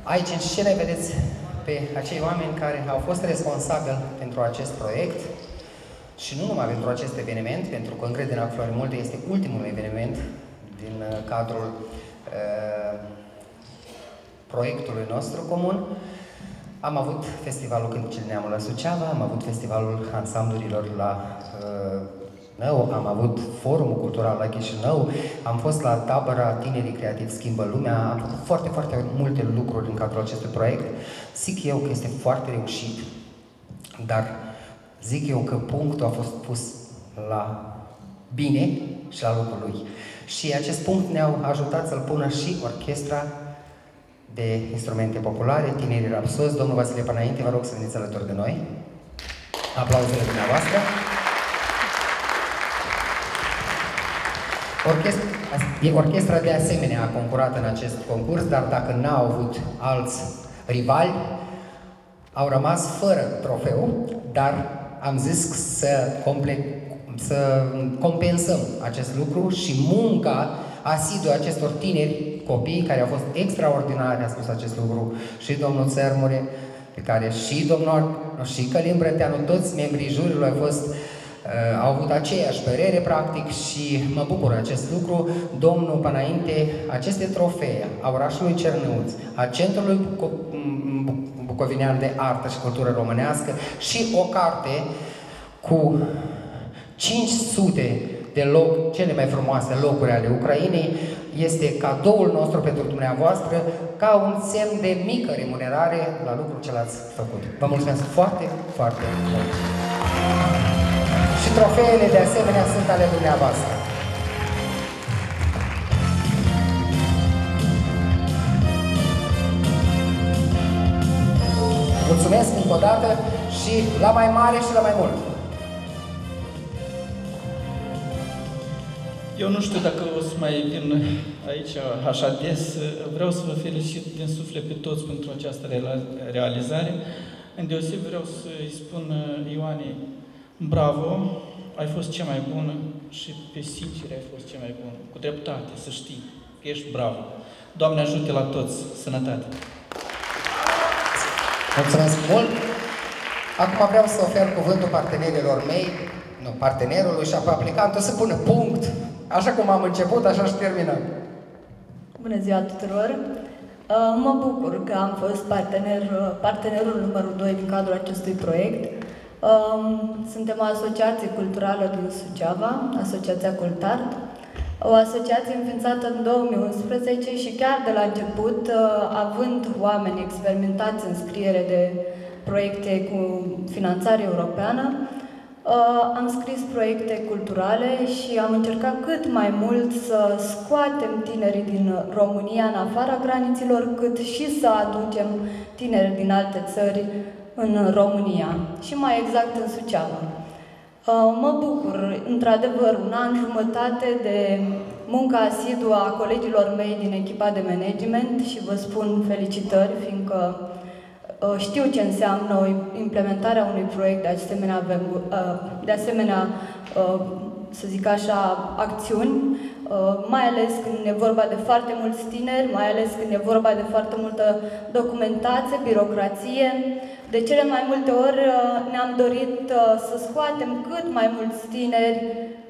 Aici, în scenă, vedeți pe acei oameni care au fost responsabili pentru acest proiect și nu numai pentru acest eveniment, pentru că Încrederea în Flori Multe este ultimul eveniment din cadrul proiectului nostru comun. Am avut Festivalul Cântecele Neamului la Suceava, am avut Festivalul Ansamblurilor la Nău, am avut Forumul Cultural la Chișinău, am fost la tabăra Tinerii Creativi Schimbă Lumea, am făcut foarte, foarte multe lucruri în cadrul acestui proiect. Zic eu că este foarte reușit, dar zic eu că punctul a fost pus la bine și la locul lui. Și acest punct ne-au ajutat să-l pună și orchestra de instrumente populare, Tinerii Rapsozi. Domnul Vasile Panainte, vă rog să veniți alături de noi. Aplauzele dumneavoastră. Orchestra de asemenea a concurat în acest concurs, dar dacă n-au avut alți rivali, au rămas fără trofeu, dar am zis să compensăm acest lucru și munca asiduă acestor tineri copii care au fost extraordinari, a spus acest lucru și domnul Țărmure, pe care și domnul și Călin Brăteanu, toți membrii juriului au avut aceeași părere, practic, și mă bucur acest lucru. Domnul Panainte, aceste trofee a orașului Cernăuți, a Centrului Bucovinean de Artă și Cultură Românească și o carte cu 500 de cele mai frumoase locuri ale Ucrainei, este cadoul nostru pentru dumneavoastră, ca un semn de mică remunerare la lucrul ce l-ați făcut. Vă mulțumesc foarte, foarte mult! Și trofeele de asemenea sunt ale dumneavoastră. Mulțumesc încă o dată și la mai mare și la mai mult! Eu nu știu dacă o să mai vin aici așa des. Vreau să vă felicit din suflet pe toți pentru această realizare. Îndeoseb vreau să-i spun Ioanei, bravo, ai fost cea mai bună și pe sincer ai fost cea mai bună. Cu dreptate, să știi că ești bravo. Doamne ajute la toți, sănătate! Mulțumesc mult! Acum vreau să ofer cuvântul partenerilor mei, nu, partenerului și aplicantul să pună punct. Așa cum am început, așa și terminăm. Bună ziua tuturor! Mă bucur că am fost partenerul numărul 2 din cadrul acestui proiect. Suntem o asociație culturală din Suceava, Asociația Cultart, o asociație înființată în 2011 și chiar de la început, având oameni experimentați în scriere de proiecte cu finanțare europeană, am scris proiecte culturale și am încercat cât mai mult să scoatem tinerii din România în afara graniților, cât și să aducem tineri din alte țări în România și mai exact în Suceava. Mă bucur, într-adevăr, un an jumătate de muncă asiduă a colegilor mei din echipa de management și vă spun felicitări, fiindcă știu ce înseamnă implementarea unui proiect de asemenea, să zic așa, acțiuni, mai ales când e vorba de foarte mulți tineri, mai ales când e vorba de foarte multă documentație, birocrație. De cele mai multe ori ne-am dorit să scoatem cât mai mulți tineri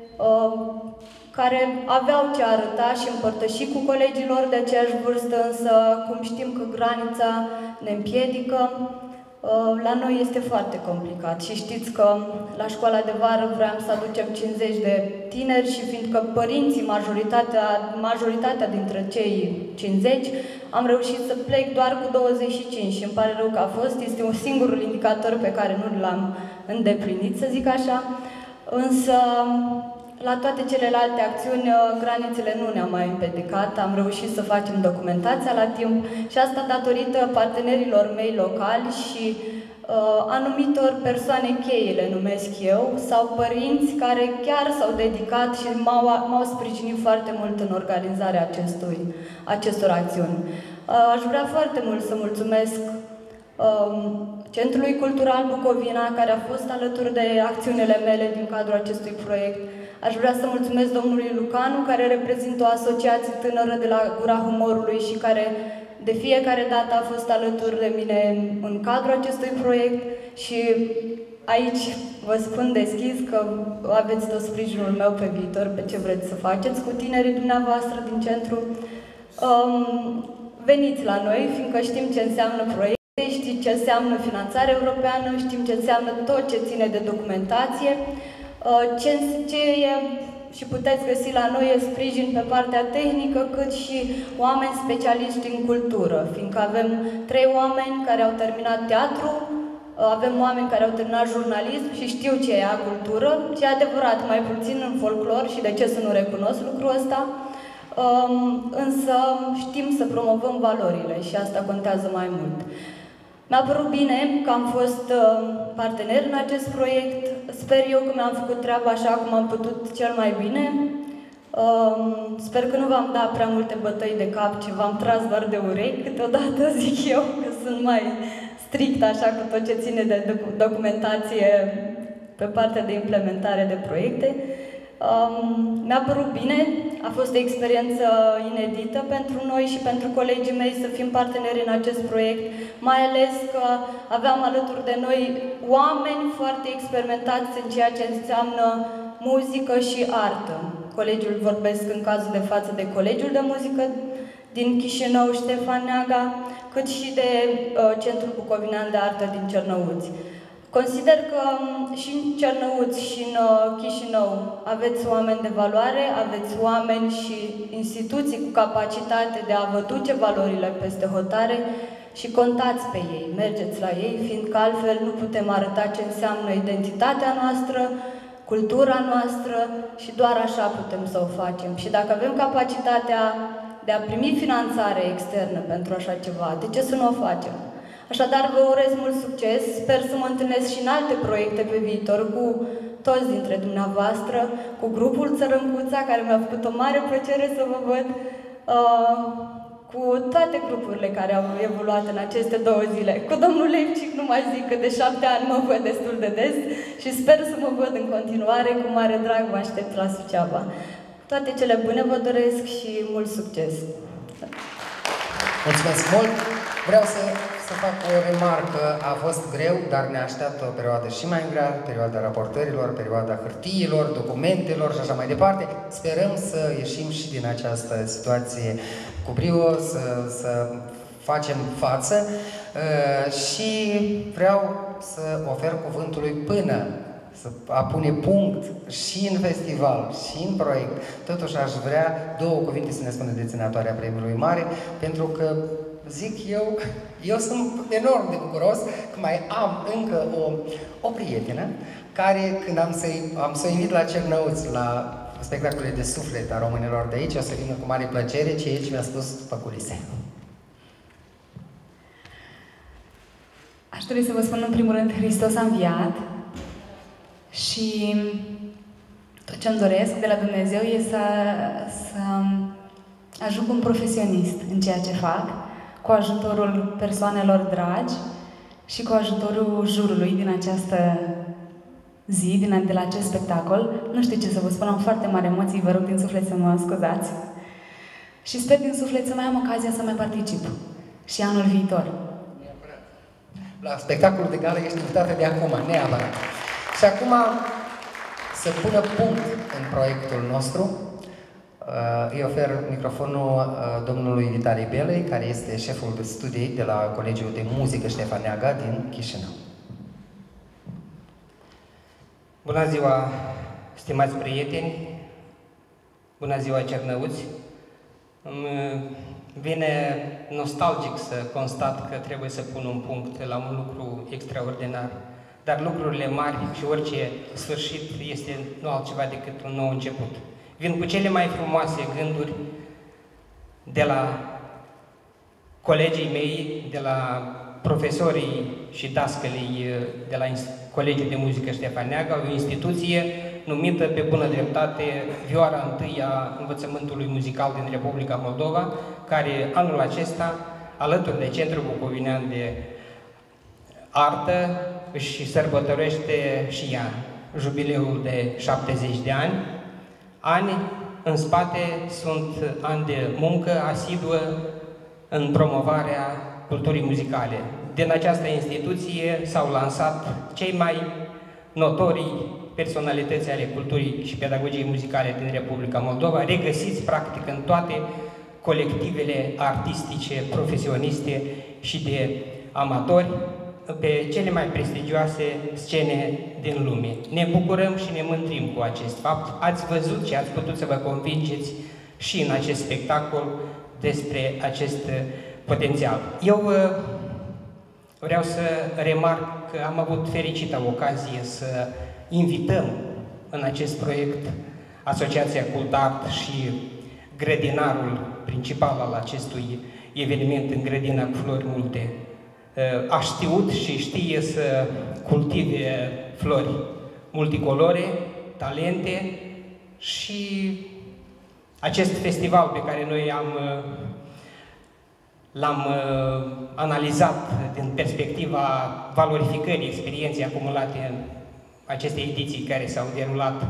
care aveau ce arăta și împărtăși cu colegilor de aceeași vârstă, însă cum știm că granița ne împiedică, la noi este foarte complicat și știți că la școala de vară vreau să aducem 50 de tineri și fiindcă părinții, majoritatea dintre cei 50, am reușit să plec doar cu 25 și îmi pare rău că a fost, este un singurul indicator pe care nu l-am îndeplinit, să zic așa, însă la toate celelalte acțiuni, granițele nu ne-au mai împiedicat, am reușit să facem documentația la timp și asta datorită partenerilor mei locali și anumitor persoane cheie, le numesc eu, sau părinți care chiar s-au dedicat și m-au sprijinit foarte mult în organizarea acestor acțiuni. Aș vrea foarte mult să mulțumesc Centrului Cultural Bucovina, care a fost alături de acțiunile mele din cadrul acestui proiect. Aș vrea să mulțumesc domnului Lucanu, care reprezintă o asociație tânără de la Gura Humorului și care de fiecare dată a fost alături de mine în cadrul acestui proiect și aici vă spun deschis că aveți tot sprijinul meu pe viitor, pe ce vreți să faceți cu tinerii dumneavoastră din centru. Veniți la noi, fiindcă știm ce înseamnă proiecte, știm ce înseamnă finanțare europeană, știm ce înseamnă tot ce ține de documentație, și puteți găsi la noi sprijin pe partea tehnică, cât și oameni specialiști în cultură, fiindcă avem 3 oameni care au terminat teatru, avem oameni care au terminat jurnalism și știu ce e cultură, ce e adevărat, mai puțin în folclor și de ce să nu recunosc lucrul ăsta, însă știm să promovăm valorile și asta contează mai mult. Mi-a părut bine că am fost partener în acest proiect. Sper eu că mi-am făcut treaba așa cum am putut cel mai bine. Sper că nu v-am dat prea multe bătăi de cap, ci v-am tras doar de urechi. Câteodată zic eu că sunt mai strict așa cu tot ce ține de documentație pe partea de implementare de proiecte. Mi-a părut bine, a fost o experiență inedită pentru noi și pentru colegii mei să fim parteneri în acest proiect, mai ales că aveam alături de noi oameni foarte experimentați în ceea ce înseamnă muzică și artă. Colegiul vorbesc în cazul de față de Colegiul de Muzică din Chișinău, Ștefan Neaga, cât și de Centrul Bucovinean de Artă din Cernăuți. Consider că și în Cernăuți și în Chișinău aveți oameni de valoare, aveți oameni și instituții cu capacitate de a vă duce valorile peste hotare și contați pe ei, mergeți la ei, fiindcă altfel nu putem arăta ce înseamnă identitatea noastră, cultura noastră și doar așa putem să o facem. Și dacă avem capacitatea de a primi finanțare externă pentru așa ceva, de ce să nu o facem? Așadar, vă urez mult succes, sper să mă întâlnesc și în alte proiecte pe viitor cu toți dintre dumneavoastră, cu grupul Țărâncuța, care mi-a făcut o mare plăcere să vă văd, cu toate grupurile care au evoluat în aceste 2 zile. Cu domnul Leipcic nu mai zic că de 7 ani mă văd destul de des și sper să mă văd în continuare, cu mare drag vă aștept la Suceava. Toate cele bune vă doresc și mult succes! Mulțumesc mult! Vreau să fac o remarcă. A fost greu, dar ne așteaptă o perioadă și mai grea, perioada raportărilor, perioada hârtiilor, documentelor și așa mai departe. Sperăm să ieșim și din această situație cu brio, să facem față și vreau să ofer cuvântului până să pune punct și în festival, și în proiect. Totuși aș vrea 2 cuvinte să ne spună deținătoarea premiului mare, pentru că zic eu sunt enorm de bucuros că mai am încă o prietenă care, când am să o invit la Cernăuți, la spectacolele de suflet a românilor de aici, o să vină cu mare plăcere ce aici mi-a spus pe culise. Aș dori să vă spun în primul rând, Hristos a înviat și tot ce-mi doresc de la Dumnezeu e să ajung un profesionist în ceea ce fac, cu ajutorul persoanelor dragi și cu ajutorul jurului din această zi, de la acest spectacol. Nu știu ce să vă spun, am foarte mari emoții, vă rog din suflet să mă scuzați. Și sper din suflet să mai am ocazia să mai particip și anul viitor. La spectacolul de gală ești invitată de acum, neapărat. Și acum să pună punct în proiectul nostru. Îi ofer microfonul domnului Vitalie Belei, care este șeful de studii de la Colegiul de Muzică Ștefan Neaga din Chișinău. Bună ziua, stimați prieteni! Bună ziua, Cernăuți! Îmi vine nostalgic să constat că trebuie să pun un punct la un lucru extraordinar. Dar lucrurile mari și orice sfârșit este nu altceva decât un nou început. Vin cu cele mai frumoase gânduri de la colegii mei, de la profesorii și dascălii de la Colegiul de Muzică Ștefan Neaga, o instituție numită pe bună dreptate Vioara I a învățământului muzical din Republica Moldova, care anul acesta, alături de Centrul Bucovinean de Artă, își sărbătorește și ea jubileul de 70 de ani. Ani în spate sunt ani de muncă asiduă, în promovarea culturii muzicale. Din această instituție s-au lansat cei mai notorii personalități ale culturii și pedagogiei muzicale din Republica Moldova, regăsiți practic în toate colectivele artistice, profesioniste și de amatori, pe cele mai prestigioase scene din lume. Ne bucurăm și ne mândrim cu acest fapt. Ați văzut și ați putut să vă convingeți și în acest spectacol despre acest potențial. Eu vreau să remarc că am avut fericită ocazie să invităm în acest proiect Asociația Cultart și grădinarul principal al acestui eveniment în grădina cu flori multe. A știut și știe să cultive flori multicolore, talente și acest festival pe care noi l-am analizat din perspectiva valorificării experienței acumulate în aceste ediții care s-au derulat,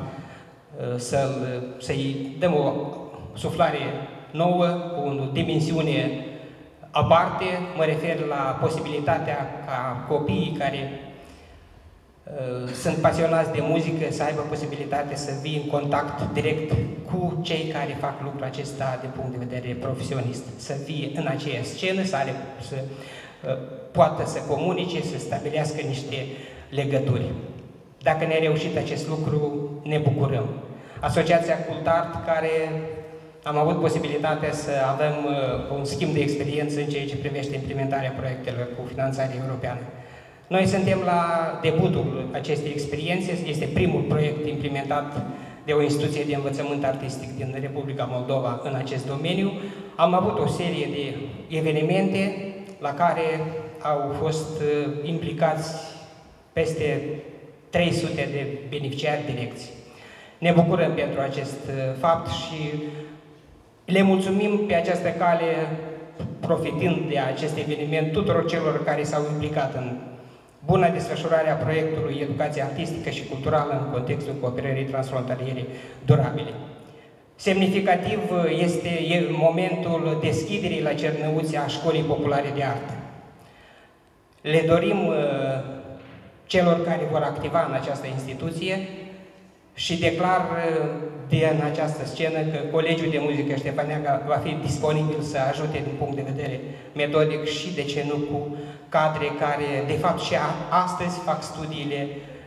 să-i dăm o suflare nouă, cu o dimensiune aparte. Mă refer la posibilitatea ca copiii care sunt pasionați de muzică să aibă posibilitate să vii în contact direct cu cei care fac lucrul acesta din punct de vedere profesionist. Să fie în aceeași scenă, să poată să comunice, să stabilească niște legături. Dacă ne-a reușit acest lucru, ne bucurăm. Asociația Cultart, care am avut posibilitatea să avem un schimb de experiență în ceea ce privește implementarea proiectelor cu finanțare europeană. Noi suntem la debutul acestei experiențe, este primul proiect implementat de o instituție de învățământ artistic din Republica Moldova în acest domeniu. Am avut o serie de evenimente la care au fost implicați peste 300 de beneficiari direcți. Ne bucurăm pentru acest fapt și le mulțumim pe această cale, profitând de acest eveniment, tuturor celor care s-au implicat în buna desfășurare a proiectului Educație Artistică și Culturală în contextul cooperării transfrontaliere durabile. Semnificativ este momentul deschiderii la Cernăuți a Școlii Populare de Artă. Le dorim celor care vor activa în această instituție și declar din această scenă că Colegiul de Muzică Ștefăneaga va fi disponibil să ajute din punct de vedere metodic și, de ce nu, cu cadre care, de fapt, și astăzi fac studiile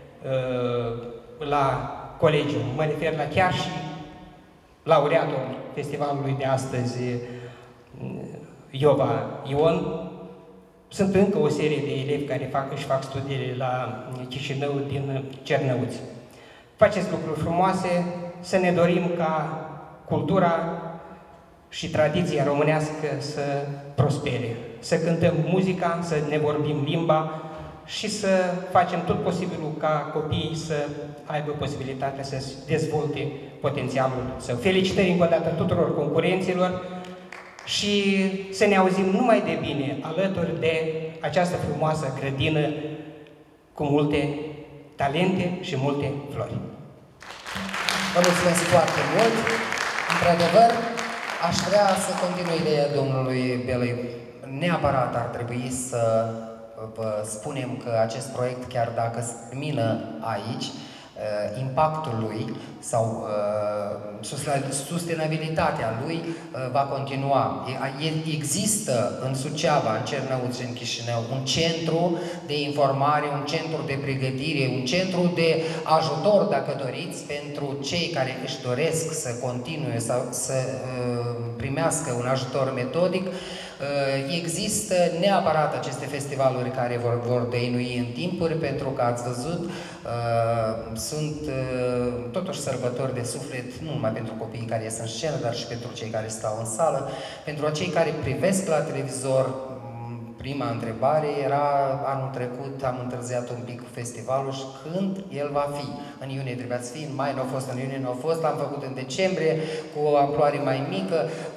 la colegiu. Mă refer la chiar și laureatul festivalului de astăzi, Iova Ion. Sunt încă o serie de elevi care își fac studiile la Chișinău din Cernăuți. Faceți lucruri frumoase, să ne dorim ca cultura și tradiția românească să prospere, să cântăm muzica, să ne vorbim limba și să facem tot posibilul ca copiii să aibă posibilitatea să dezvolte potențialul său. Felicitări încă o dată tuturor concurenților și să ne auzim numai de bine alături de această frumoasă grădină cu multe talente și multe flori. Vă mulțumesc foarte mult. Într-adevăr, aș vrea să continui ideea domnului Belăi. Neapărat ar trebui să vă spunem că acest proiect, chiar dacă se termină aici, impactul lui sau sustenabilitatea lui va continua. Există în Suceava, în Cernăuți, în Chișinău, un centru de informare, un centru de pregătire, un centru de ajutor, dacă doriți, pentru cei care își doresc să continue sau să primească un ajutor metodic. Există neapărat aceste festivaluri care vor dăinui în timpuri, pentru că ați văzut, sunt totuși sărbători de suflet, nu numai pentru copiii care ies în scenă, dar și pentru cei care stau în sală, pentru cei care privesc la televizor. Prima întrebare era, anul trecut am întârziat un pic cu festivalul și când el va fi? În iunie trebuia să fie, în mai nu a fost, în iunie nu a fost, l-am făcut în decembrie cu o amploare mai mică.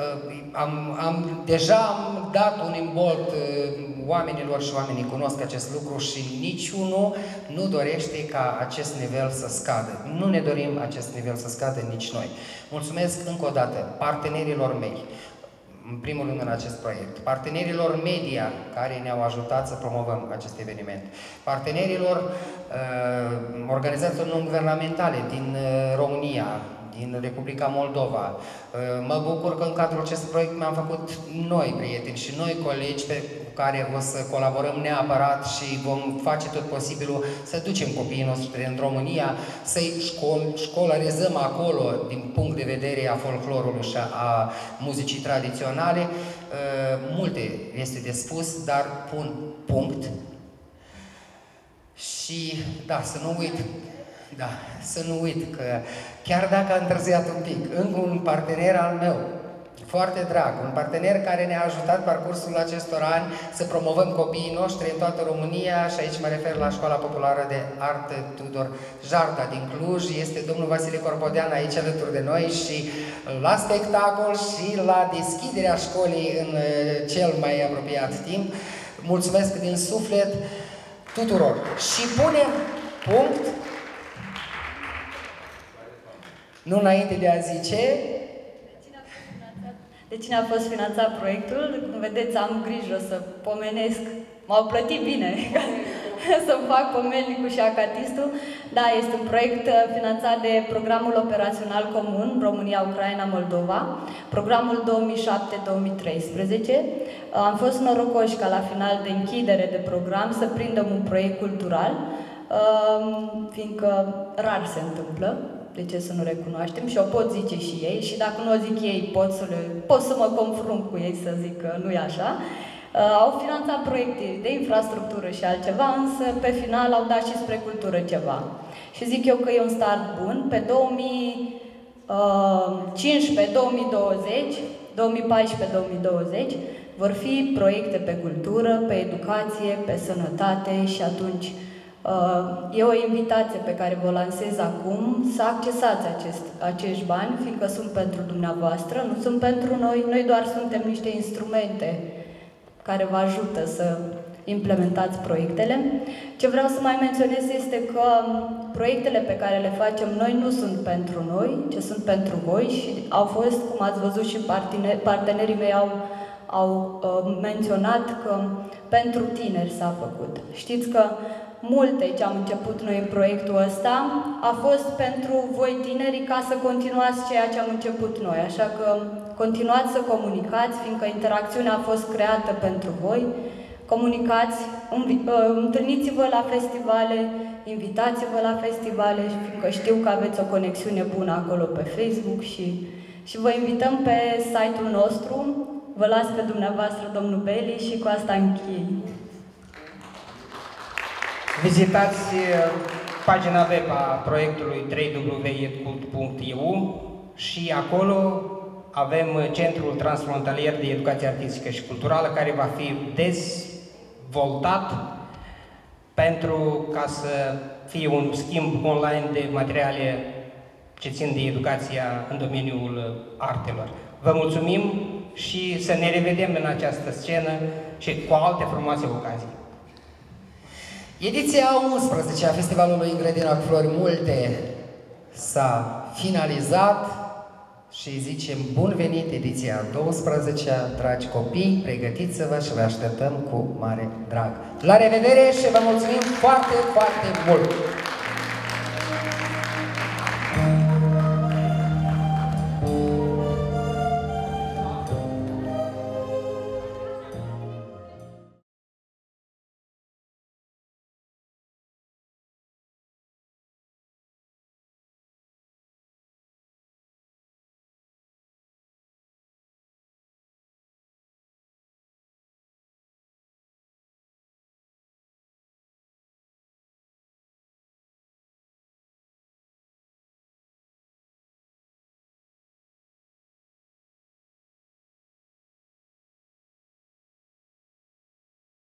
Deja am dat un imbold oamenilor și oamenii cunosc acest lucru și niciunul nu dorește ca acest nivel să scadă. Nu ne dorim acest nivel să scadă nici noi. Mulțumesc încă o dată partenerilor mei. în primul rând în acest proiect, partenerilor media care ne-au ajutat să promovăm acest eveniment, partenerilor organizațiilor non-guvernamentale din România, din Republica Moldova. Mă bucur că în cadrul acestui proiect mi-am făcut noi prieteni și noi colegi cu care o să colaborăm neapărat și vom face tot posibilul să ducem copiii noștri în România, să-i școlarizăm acolo din punct de vedere a folclorului și a muzicii tradiționale. Multe este de spus, dar pun punct. Și da, să nu uit că chiar dacă a întârziat un pic, încă un partener al meu, foarte drag, un partener care ne-a ajutat parcursul acestor ani să promovăm copiii noștri în toată România, și aici mă refer la Școala Populară de Artă Tudor Jarda din Cluj, este domnul Vasile Corpodean aici alături de noi și la spectacol și la deschiderea școlii în cel mai apropiat timp. Mulțumesc din suflet tuturor și punem punct, nu înainte de a zice de cine a fost finanțat proiectul. Cum vedeți, am grijă să pomenesc. M-au plătit bine să-mi fac pomelnicul și acatistul. Da, este un proiect finanțat de Programul Operațional Comun România-Ucraina-Moldova, programul 2007-2013. Am fost norocoși ca la final de închidere de program să prindem un proiect cultural, fiindcă rar se întâmplă. De ce să nu recunoaștem? Și o pot zice și ei, și dacă nu o zic ei, pot să mă confrunt cu ei să zic că nu e așa. Au finanțat proiecte de infrastructură și altceva, însă pe final au dat și spre cultură ceva. Și zic eu că e un start bun. Pe 2015-2020, 2014-2020 vor fi proiecte pe cultură, pe educație, pe sănătate și atunci e o invitație pe care vă lansez acum să accesați acești bani, fiindcă sunt pentru dumneavoastră, nu sunt pentru noi. Noi doar suntem niște instrumente care vă ajută să implementați proiectele. Ce vreau să mai menționez este că proiectele pe care le facem noi nu sunt pentru noi, ci sunt pentru voi și au fost, cum ați văzut și partenerii mei au menționat că pentru tineri s-a făcut. Știți că multe ce am început noi în proiectul ăsta a fost pentru voi tinerii ca să continuați ceea ce am început noi. Așa că continuați să comunicați, fiindcă interacțiunea a fost creată pentru voi. Comunicați, întâlniți-vă la festivale, invitați-vă la festivale, fiindcă știu că aveți o conexiune bună acolo pe Facebook și vă invităm pe site-ul nostru. Vă las pe dumneavoastră, domnul Beli, și cu asta închei. Vizitați pagina web a proiectului www.edcult.eu și acolo avem Centrul Transfrontalier de Educație Artistică și Culturală, care va fi dezvoltat pentru ca să fie un schimb online de materiale ce țin de educația în domeniul artelor. Vă mulțumim și să ne revedem în această scenă și cu alte frumoase ocazii. Ediția 11 a Festivalului Grădina cu Flori Multe s-a finalizat și zicem bun venit ediția 12, dragi copii, pregătiți-vă și vă așteptăm cu mare drag. La revedere și vă mulțumim foarte, foarte mult!